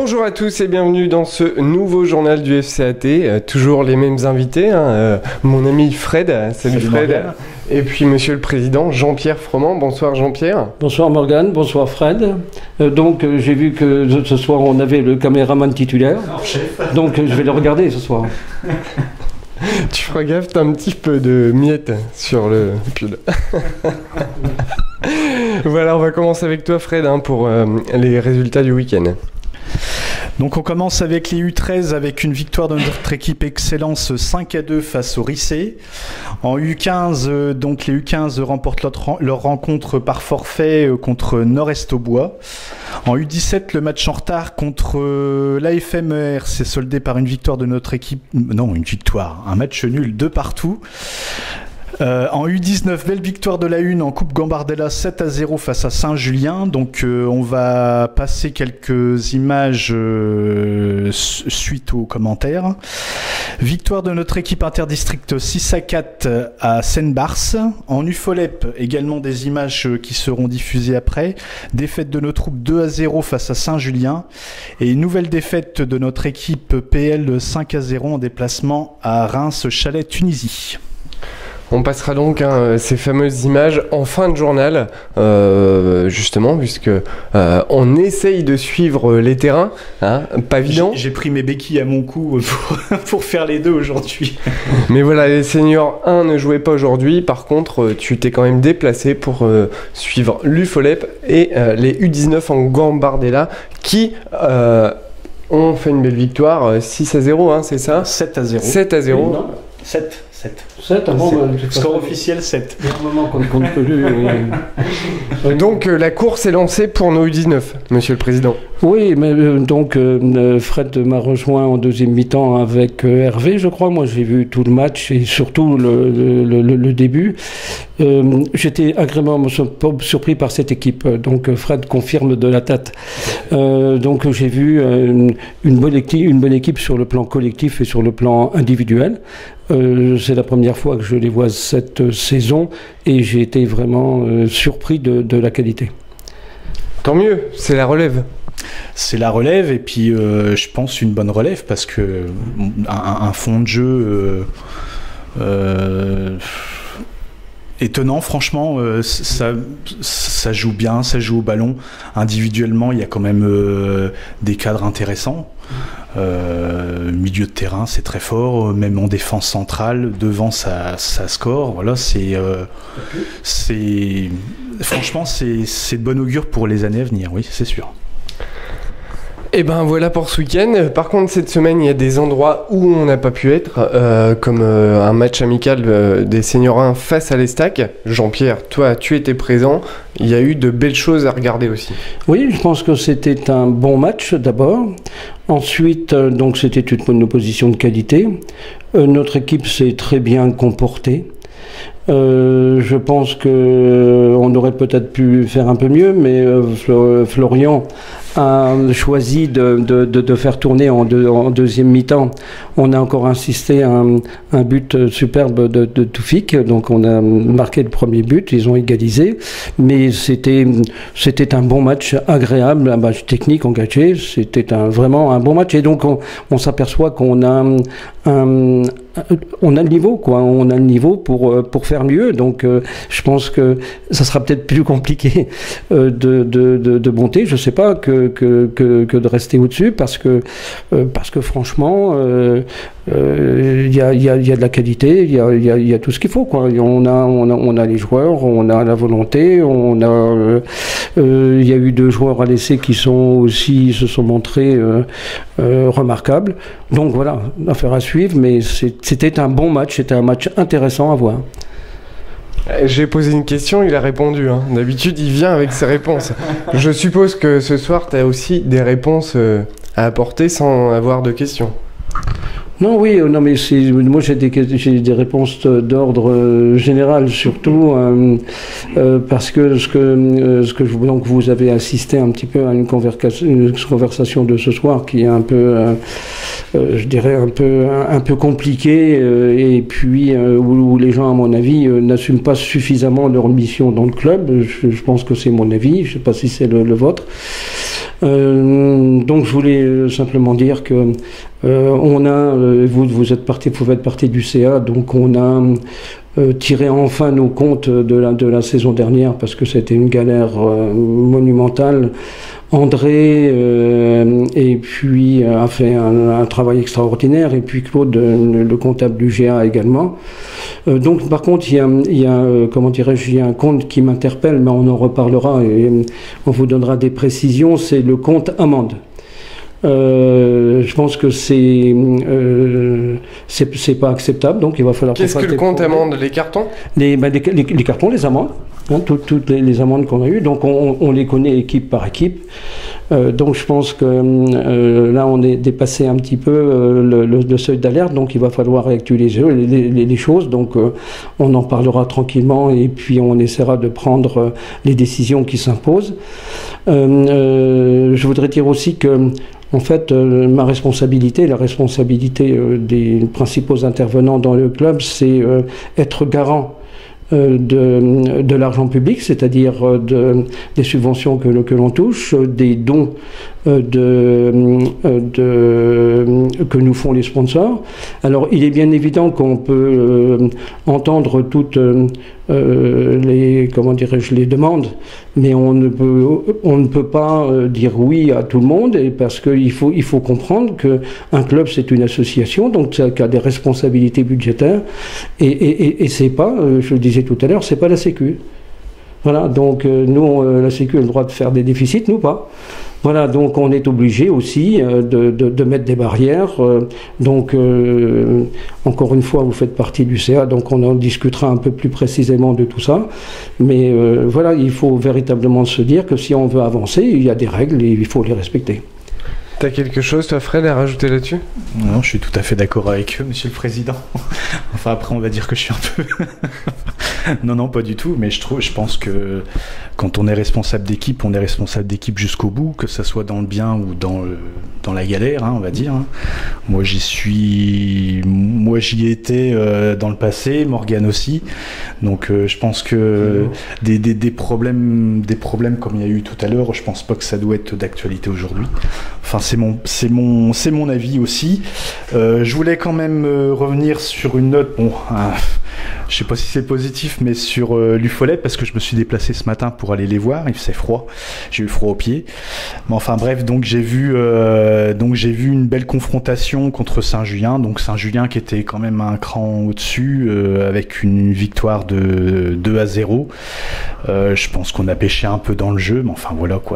Bonjour à tous et bienvenue dans ce nouveau journal du FCAT. Toujours les mêmes invités, mon ami Fred, salut Fred, Morgane. Et puis monsieur le président Jean-Pierre Froment. Bonsoir Jean-Pierre. Bonsoir Morgane, bonsoir Fred. Donc j'ai vu que ce soir on avait le caméraman titulaire, donc je vais le regarder ce soir. Tu feras gaffe, t'as un petit peu de miettes sur le pull. Voilà, on va commencer avec toi Fred pour les résultats du week-end. Donc on commence avec les U13 avec une victoire de notre équipe Excellence 5-2 face au Rissé. En U15, donc les U15 remportent leur rencontre par forfait contre Nord-Est-au-Bois. En U17, le match en retard contre l'AFMER s'est soldé par une victoire de notre équipe. Non, une victoire, un match nul 2-2. En U19, belle victoire de la Une en Coupe Gambardella 7-0 face à Saint-Julien. Donc on va passer quelques images suite aux commentaires. Victoire de notre équipe interdistrict 6-4 à Seine-Bars. En UFOLEP, également des images qui seront diffusées après. Défaite de nos troupes 2-0 face à Saint-Julien. Et une nouvelle défaite de notre équipe PL 5-0 en déplacement à Reims-Chalais, Tunisie. On passera donc ces fameuses images en fin de journal, justement, puisque on essaye de suivre les terrains, pas évident. J'ai pris mes béquilles à mon cou pour faire les deux aujourd'hui. Mais voilà, les seniors 1 ne jouaient pas aujourd'hui, par contre, tu t'es quand même déplacé pour suivre l'UFOLEP et les U19 en Gambardella qui ont fait une belle victoire, 6-0, c'est ça ? 7-0. 7-0. Oui, 7. 7 avant, score officiel 7. Il y a un moment qu'on ne compte plus. Donc la course est lancée pour nos U19, monsieur le président. Oui, mais donc Fred m'a rejoint en deuxième mi-temps avec Hervé, je crois. Moi, j'ai vu tout le match et surtout le début. J'étais agréablement surpris par cette équipe. Donc Fred confirme de la tête. Donc j'ai vu une bonne équipe sur le plan collectif et sur le plan individuel. C'est la première fois que je les vois cette saison et j'ai été vraiment surpris de la qualité. Tant mieux, c'est la relève. C'est la relève et puis je pense une bonne relève parce que un fond de jeu étonnant, franchement, ça joue bien, ça joue au ballon. Individuellement, il y a quand même des cadres intéressants. Milieu de terrain, c'est très fort. Même en défense centrale, devant, ça score. Voilà, franchement, c'est de bon augure pour les années à venir. Oui, c'est sûr. Et ben voilà pour ce week-end. Par contre, cette semaine, il y a des endroits où on n'a pas pu être, comme un match amical des seniors 1 face à l'Estac. Jean-Pierre, toi, tu étais présent. Il y a eu de belles choses à regarder aussi. Oui, je pense que c'était un bon match d'abord. Ensuite, donc c'était une opposition de qualité. Notre équipe s'est très bien comportée. Je pense qu'on aurait peut-être pu faire un peu mieux, mais Florian a choisi de faire tourner en deuxième mi-temps. On a encore insisté un but superbe de Toufik, donc on a marqué le premier but, ils ont égalisé, mais c'était un bon match agréable, un match technique engagé, c'était vraiment un bon match, et donc on s'aperçoit qu'on a on a le niveau, quoi. On a le niveau pour faire mieux. Donc, je pense que ça sera peut-être plus compliqué de monter. Je sais pas que de rester au-dessus parce que franchement, il y a de la qualité, il y a tout ce qu'il faut, quoi. On a les joueurs, on a la volonté, il y a eu 2 joueurs à l'essai qui se sont montrés remarquables. Donc voilà, affaire à suivre, mais c'était un bon match, c'était un match intéressant à voir. J'ai posé une question, il a répondu. D'habitude, il vient avec ses réponses. Je suppose que ce soir, tu as aussi des réponses à apporter sans avoir de questions. Non, oui, non, mais moi j'ai des réponses d'ordre général, surtout parce que donc vous avez assisté un petit peu à une conversation de ce soir qui est un peu, je dirais un peu compliquée et puis où les gens, à mon avis, n'assument pas suffisamment leur mission dans le club. Je pense que c'est mon avis, je ne sais pas si c'est le vôtre. Donc je voulais simplement dire que on a, vous pouvez être partie du CA, donc on a tiré enfin nos comptes de la saison dernière parce que c'était une galère monumentale. André et puis a fait un travail extraordinaire, et puis Claude, le comptable du GA également. Donc par contre il y a comment dirais-je, il y a un compte qui m'interpelle, mais on en reparlera et on vous donnera des précisions. C'est le compte amende. Je pense que c'est pas acceptable, donc il va falloir. Qu'est-ce que le compte amende? Les cartons? Les cartons, les amendes, hein, toutes les amendes qu'on a eues, donc on les connaît équipe par équipe. Donc je pense que là on est dépassé un petit peu le seuil d'alerte, donc il va falloir actualiser les choses. Donc on en parlera tranquillement et puis on essaiera de prendre les décisions qui s'imposent. Je voudrais dire aussi que en fait, ma responsabilité, la responsabilité des principaux intervenants dans le club, c'est être garant de l'argent public, c'est-à-dire des subventions que l'on touche, des dons que nous font les sponsors. Alors, il est bien évident qu'on peut entendre toutes les demandes, mais on ne peut pas dire oui à tout le monde, et parce qu'il faut comprendre qu'un club, c'est une association, donc ça a des responsabilités budgétaires, et c'est pas, je le disais tout à l'heure, c'est pas la Sécu. Voilà, donc nous, la Sécu a le droit de faire des déficits, nous pas. Voilà, donc on est obligé aussi de mettre des barrières. Donc, encore une fois, vous faites partie du CA, donc on en discutera un peu plus précisément de tout ça. Mais voilà, il faut véritablement se dire que si on veut avancer, il y a des règles et il faut les respecter. T'as quelque chose, toi, Fred, à rajouter là-dessus? Non, je suis tout à fait d'accord avec eux, Monsieur le Président. Enfin, après, on va dire que je suis un peu... Non, pas du tout, mais je pense que quand on est responsable d'équipe, on est responsable d'équipe jusqu'au bout, que ça soit dans le bien ou dans la galère, hein, on va dire. Moi, j'y étais dans le passé, Morgane aussi. Donc, je pense que des problèmes comme il y a eu tout à l'heure, je pense pas que ça doit être d'actualité aujourd'hui. Enfin, c'est mon avis aussi. Je voulais quand même revenir sur une note, je sais pas si c'est positif, mais sur l'UFOLET, parce que je me suis déplacé ce matin pour aller les voir. Il faisait froid, j'ai eu froid aux pieds. Mais enfin bref, donc j'ai vu une belle confrontation contre Saint-Julien. Donc Saint-Julien qui était quand même un cran au-dessus, avec une victoire de 2-0. Je pense qu'on a pêché un peu dans le jeu, mais enfin voilà quoi,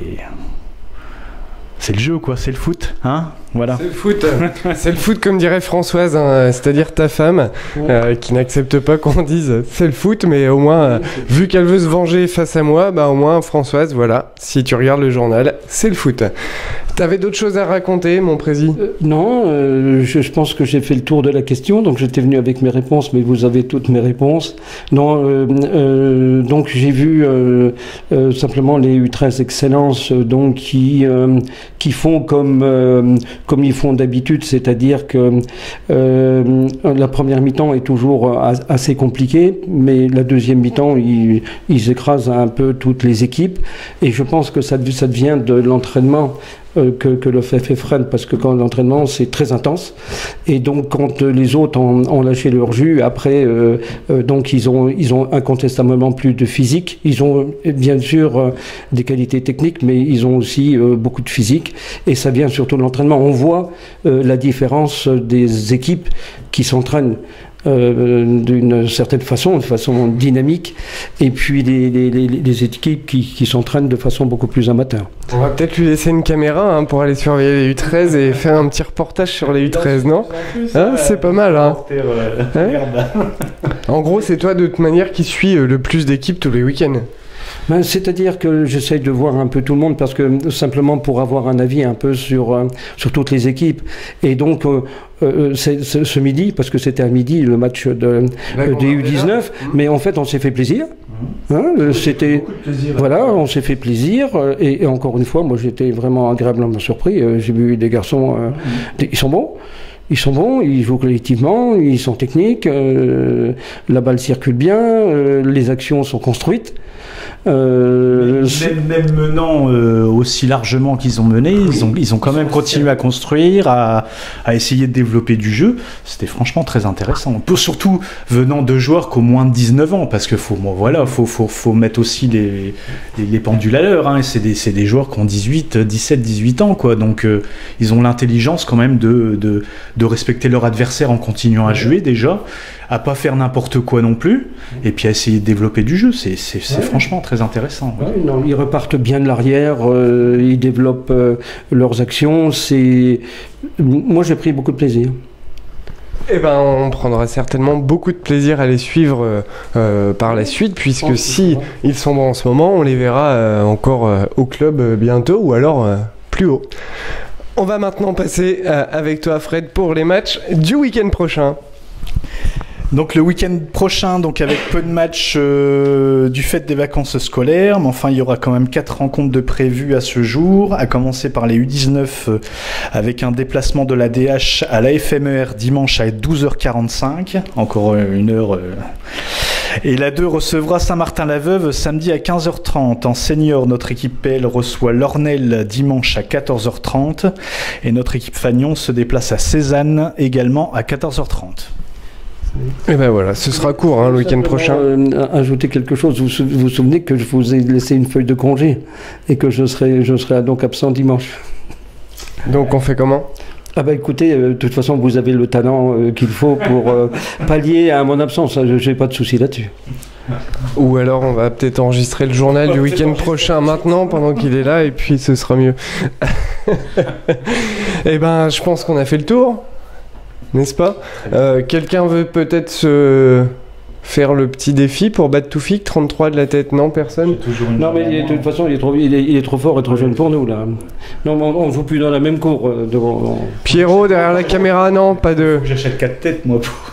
c'est le jeu, quoi, c'est le foot, hein, voilà. C'est le foot comme dirait Françoise, hein, c'est-à-dire ta femme, qui n'accepte pas qu'on dise c'est le foot, mais au moins, vu qu'elle veut se venger face à moi, bah au moins Françoise, voilà, si tu regardes le journal, c'est le foot. T'avais d'autres choses à raconter, mon prési? Non, je pense que j'ai fait le tour de la question, donc j'étais venu avec mes réponses, mais vous avez toutes mes réponses. Non, donc j'ai vu simplement les U13 Excellence, donc qui font comme ils font d'habitude, c'est-à-dire que la première mi-temps est toujours assez compliquée, mais la deuxième mi-temps, ils écrasent un peu toutes les équipes, et je pense que ça vient de l'entraînement que le fait Fred, parce que quand l'entraînement c'est très intense, et donc quand les autres ont lâché leur jus, après donc ils ont incontestablement plus de physique, ils ont bien sûr des qualités techniques, mais ils ont aussi beaucoup de physique, et ça vient surtout de l'entraînement. On voit la différence des équipes qui s'entraînent d'une certaine façon, de façon dynamique, et puis les équipes qui s'entraînent de façon beaucoup plus amateur. On va peut-être lui laisser une caméra pour aller surveiller les U13 et faire un petit reportage sur les U13, non? C'est pas mal, hein. En gros, c'est toi de toute manière qui suis le plus d'équipes tous les week-ends. C'est-à-dire que j'essaye de voir un peu tout le monde, parce que simplement pour avoir un avis un peu sur toutes les équipes. Et donc ce midi, parce que c'était à midi le match des U19, mais en fait on s'est fait plaisir. C'était voilà, on s'est fait plaisir, et encore une fois, moi j'étais vraiment agréablement surpris. J'ai vu des garçons, ils sont bons. Ils sont bons, ils jouent collectivement, ils sont techniques, la balle circule bien, les actions sont construites. Même menant aussi largement qu'ils ont mené, ils ont quand même continué à construire, à essayer de développer du jeu. C'était franchement très intéressant. Surtout venant de joueurs qui ont moins de 19 ans, parce que faut mettre aussi les pendules à l'heure. Hein, et c'est des joueurs qui ont 17, 18 ans, quoi. Donc ils ont l'intelligence quand même de respecter leur adversaire en continuant à jouer déjà, à pas faire n'importe quoi non plus, et puis à essayer de développer du jeu. C'est franchement très intéressant. Ouais, non, ils repartent bien de l'arrière, ils développent leurs actions. Moi, j'ai pris beaucoup de plaisir. Eh ben, on prendra certainement beaucoup de plaisir à les suivre par la suite, puisque si ils sont bons en ce moment, on les verra encore au club bientôt, ou alors plus haut. On va maintenant passer avec toi, Fred, pour les matchs du week-end prochain. Donc le week-end prochain, donc avec peu de matchs du fait des vacances scolaires, mais enfin il y aura quand même 4 rencontres de prévues à ce jour, à commencer par les U19 avec un déplacement de la DH à l'AFMER dimanche à 12h45, encore une heure. Et la 2 recevra Saint-Martin-la-Veuve samedi à 15h30. En senior, notre équipe PL reçoit l'Ornel dimanche à 14h30 et notre équipe Fagnon se déplace à Cézanne également à 14h30. Et ben voilà, ce sera court le week-end prochain. Ajouter quelque chose, vous vous souvenez que je vous ai laissé une feuille de congé et que je serai donc absent dimanche. Donc on fait comment ? Ah bah écoutez, de toute façon vous avez le talent qu'il faut pour pallier à mon absence, je n'ai pas de souci là-dessus. Ou alors on va peut-être enregistrer le journal du week-end prochain maintenant pendant qu'il est là et puis ce sera mieux. Et ben je pense qu'on a fait le tour. N'est-ce pas ? Quelqu'un veut peut-être se faire le petit défi pour battre Toufik, 33 de la tête, non, personne ? Non mais de toute façon il est trop fort et trop jeune pour nous là. Non, on ne joue plus dans la même cour. Pierrot derrière la caméra, non, pas de... J'achète 4 têtes moi pour...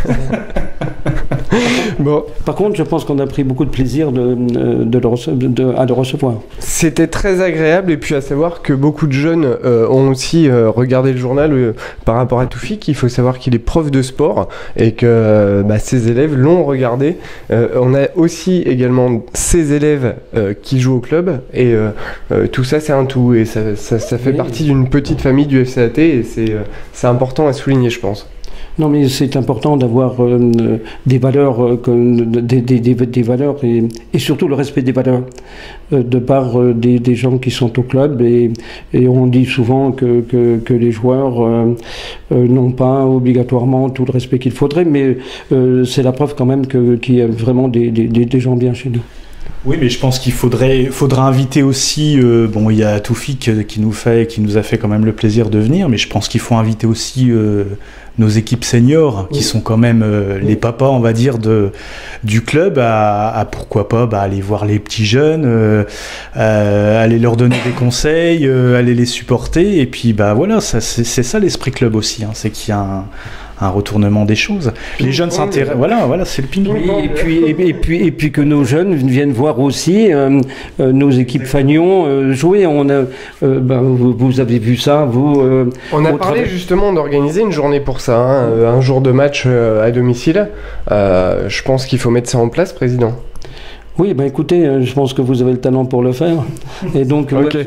Bon. Par contre, je pense qu'on a pris beaucoup de plaisir à le recevoir. C'était très agréable, et puis à savoir que beaucoup de jeunes ont aussi regardé le journal par rapport à Toufik. Il faut savoir qu'il est prof de sport et que ses élèves l'ont regardé. On a aussi également ses élèves qui jouent au club, et tout ça c'est un tout, et ça fait partie d'une petite famille du FCAT, et c'est important à souligner, je pense. Non, mais c'est important d'avoir des valeurs, des valeurs et surtout le respect des valeurs de part des gens qui sont au club. Et on dit souvent que les joueurs n'ont pas obligatoirement tout le respect qu'il faudrait, mais c'est la preuve quand même qu'il y a vraiment des gens bien chez nous. Oui, mais je pense qu'il faudra inviter aussi. Il y a Toufik qui nous a fait quand même le plaisir de venir, mais je pense qu'il faut inviter aussi nos équipes seniors, qui sont quand même les papas, on va dire, du club, à pourquoi pas aller voir les petits jeunes, aller leur donner des conseils, aller les supporter, et puis voilà, c'est ça l'esprit club aussi, hein, c'est qu'il y a un retournement des choses. Les jeunes s'intéressent. Voilà, c'est le ping-pong. Et puis que nos jeunes viennent voir aussi nos équipes Fagnon jouer. Vous avez vu ça, vous. On a parlé justement d'organiser une journée pour ça, un jour de match à domicile. Je pense qu'il faut mettre ça en place, président. Oui, écoutez, je pense que vous avez le talent pour le faire. Et donc, okay.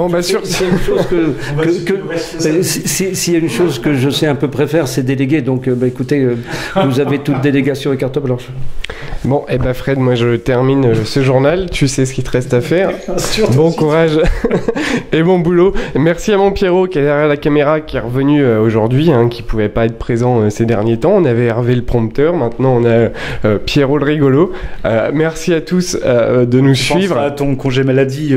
S'il y a une chose que je sais un peu préfère, c'est déléguer. Donc, écoutez, vous avez toute délégation et carte blanche. Bon, Fred, moi je termine ce journal. Tu sais ce qu'il te reste à faire. Bon courage et bon boulot. Merci à mon Pierrot qui est derrière la caméra, qui est revenu aujourd'hui, qui pouvait pas être présent ces derniers temps. On avait Hervé le prompteur, maintenant on a Pierrot le rigolo. Merci à tous de nous suivre. Pense à ton congé maladie,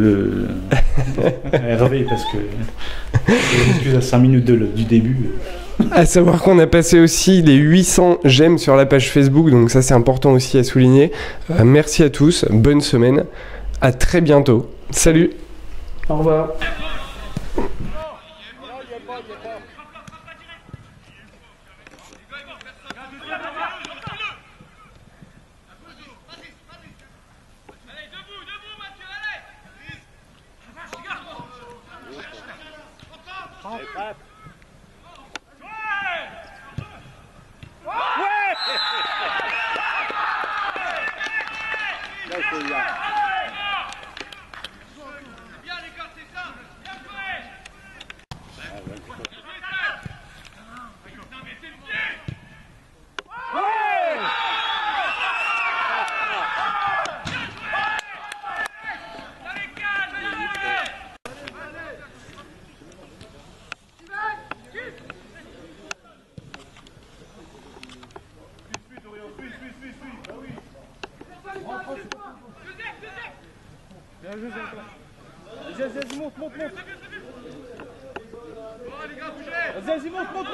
Hervé, parce que je m'excuse à 5 minutes du début. À savoir qu'on a passé aussi les 800 j'aime sur la page Facebook, donc ça c'est important aussi à souligner. Merci à tous, bonne semaine, à très bientôt. Salut. Au revoir. Vas-y, monte. Vas-y, monte.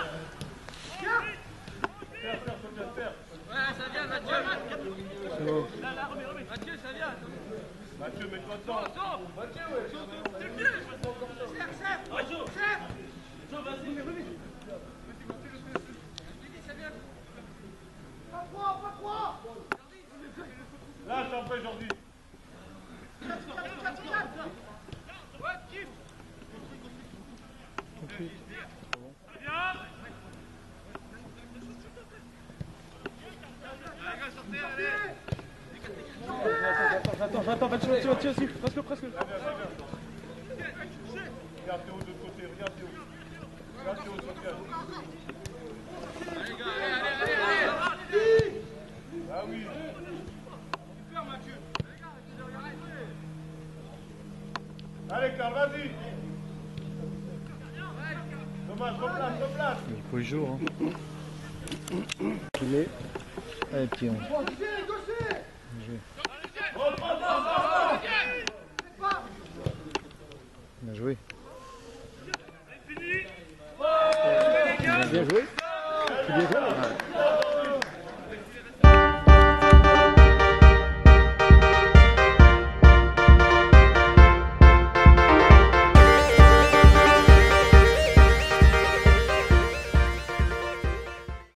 Ouais, ça vient, Mathieu. C'est bon. Mathieu, ça vient. Mathieu, mets-toi dedans. Mathieu, ouais. Chef, vas-y. Pas trois. Là, t'en fais, Jordi. Ouais, kiff. J'attends, Mathieu aussi, presque. Regarde Théo de l'autre côté, regarde Théo, Sofiane. Allez, gars, allez. Ah oui. Super, Mathieu. Allez, Carl, vas-y. Dommage, replace. Il faut y jouer. Il est. Allez, petit on. Bien joué. Bien joué. C'est bien joué.